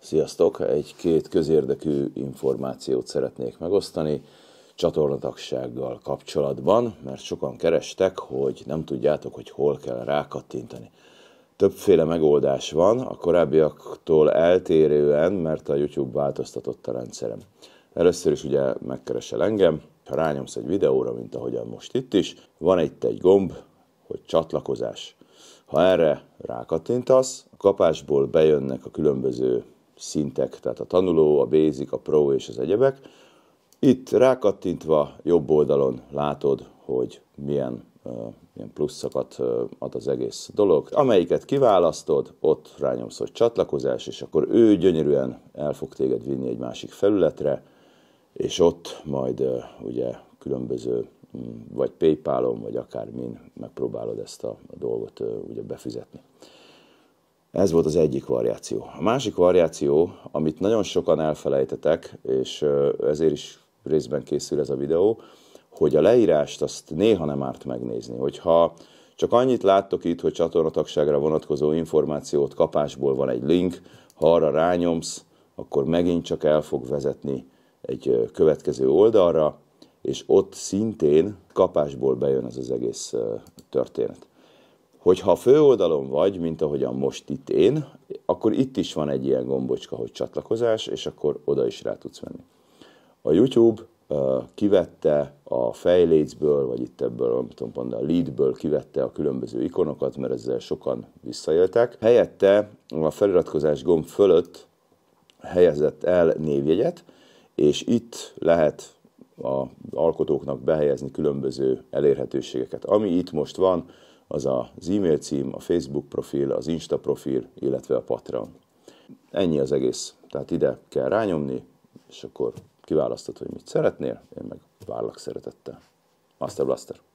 Sziasztok! Egy-két közérdekű információt szeretnék megosztani csatornatagsággal kapcsolatban, mert sokan kerestek, hogy nem tudjátok, hogy hol kell rákattintani. Többféle megoldás van, a korábbiaktól eltérően, mert a YouTube változtatott a rendszerem. Először is ugye megkeresel engem, ha rányomsz egy videóra, mint ahogyan most itt is, van itt egy gomb, hogy csatlakozás. Ha erre rákattintasz, a kapásból bejönnek a különböző szintek, tehát a tanuló, a basic, a pro és az egyebek. Itt rákattintva jobb oldalon látod, hogy milyen pluszokat ad az egész dolog. Amelyiket kiválasztod, ott rányomsz, hogy csatlakozás, és akkor ő gyönyörűen el fog téged vinni egy másik felületre, és ott majd ugye különböző, vagy PayPal-on, vagy akármin megpróbálod ezt a dolgot ugye befizetni. Ez volt az egyik variáció. A másik variáció, amit nagyon sokan elfelejtetek, és ezért is részben készül ez a videó, hogy a leírást azt néha nem árt megnézni. Hogyha csak annyit láttok itt, hogy csatornatagságra vonatkozó információt kapásból van egy link, ha arra rányomsz, akkor megint csak el fog vezetni egy következő oldalra, és ott szintén kapásból bejön ez az egész történet. Hogyha a főoldalon vagy, mint ahogyan most itt én, akkor itt is van egy ilyen gombocska, hogy csatlakozás, és akkor oda is rá tudsz menni. A YouTube kivette a fejlécből, vagy itt ebből, nem tudom pont, a leadből kivette a különböző ikonokat, mert ezzel sokan visszaéltek. Helyette a feliratkozás gomb fölött helyezett el névjegyet, és itt lehet az alkotóknak behelyezni különböző elérhetőségeket. Ami itt most van, az az e-mail cím, a Facebook profil, az Insta profil, illetve a Patreon. Ennyi az egész. Tehát ide kell rányomni, és akkor kiválasztod, hogy mit szeretnél, én meg várlak szeretettel. Master Blaster!